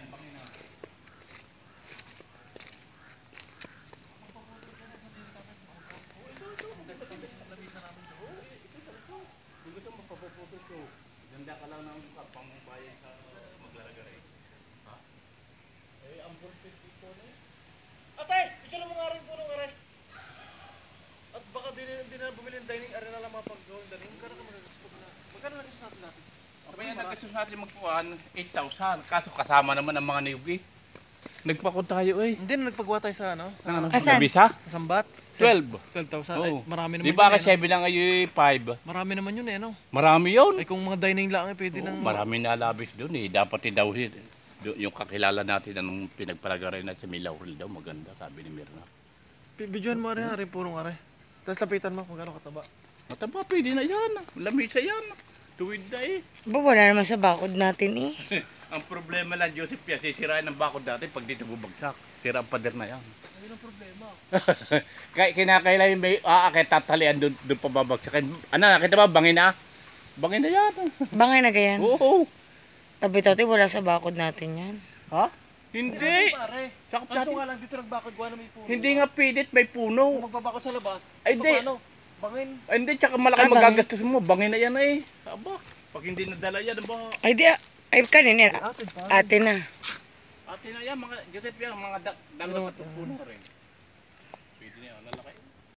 Ganda ka lang ng pangbayan sa maglalagay. Ha? Eh, ang purpose dito na eh. Ate! Picture mo nga rin po nung aray. At baka di na bumili ng dining area na lang mapag-gawin dining. Magkano ka magagastos na? Magkano nagastos natin? Kaya nagastos natin magpuan 8,000. Kaso kasama naman ang mga niyugi. Nagpakot tayo eh. Hindi na nagpagawa tayo sa ano? Sa Bisa? Sa Sambat? 12. 12,000. Oo. Ay, marami naman. Di ba yun, kasi 7 na ngayon 5? Marami naman yun eh, no? Marami yun. Ay kung mga dining lang eh, pwede nang... Marami na labis doon eh. Dapat daw yung kakilala natin ng pinagpalagaray na sa Milauril daw. Maganda, sabi ni Mirna. Bidyohan mo rin, rin purong aray. Tapos lapitan mo kung gano'ng kataba. Mataba, pwede na yan. Lamisa yan. Tuwid na eh. Ba, wala naman sa bakod natin eh. Ang problema lang, Joseph, sisirain ng bakod dati pag dito bubagsak. Sira ang pader na yan. Ayun ang problema. Kaya kinakailangan may aakit tatalian doon pababagsakin. Ano, nakita ba? Bangin na? Bangin na yan. Bangay na ganyan. Oo. Tabi-tati, wala sa bakod natin yan. Ha? Hindi. Pare. Sakop Kaso natin. nga lang dito nagbakod gawa na may puno. Hindi nga pilit, may Kung puno. magbabakod sa labas, Ay, di. paano? Bangin. Ay, hindi, tsaka malaki Bangin. magagastos mo. Bangin na yan eh. Aba, pag hindi nadala yan, ba? Ay, di, ay, kanina. Atin pa. Ate na. Ate na yan, mga, Joseph yan, mga dalawa at puno rin. Pwede na yan, lalaki.